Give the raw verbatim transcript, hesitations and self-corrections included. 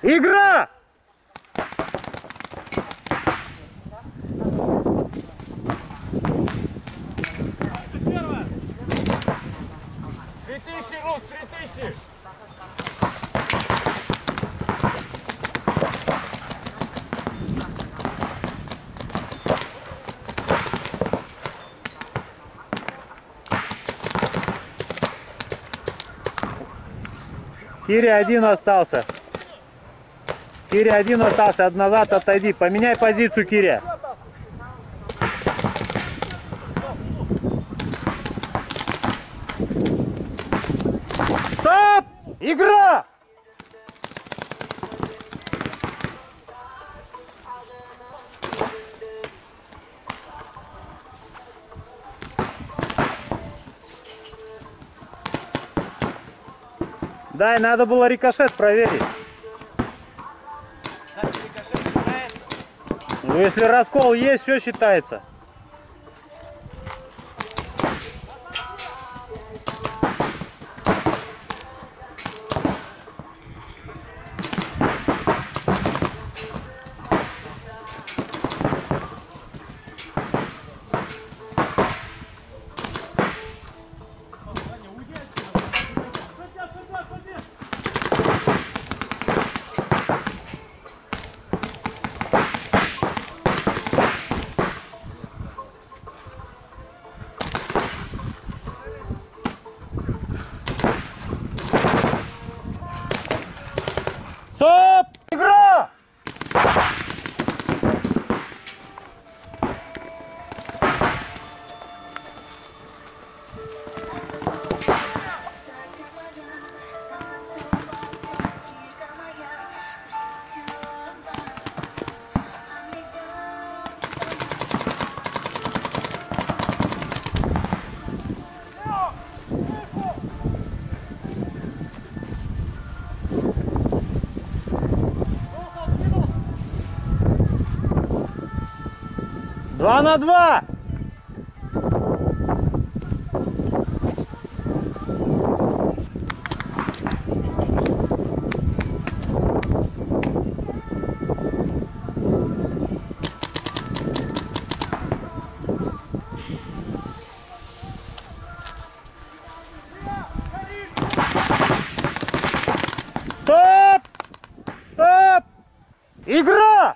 Игра! Три тысячи, Рус, три тысячи! Кири один остался. Кири один остался. Назад отойди. Поменяй позицию, Кири. Стоп! Игра! Дай, надо было рикошет проверить. Значит, рикошет считается? Ну, если раскол есть, все считается. Стоп! Игра! Два на два! Стоп! Стоп! Игра!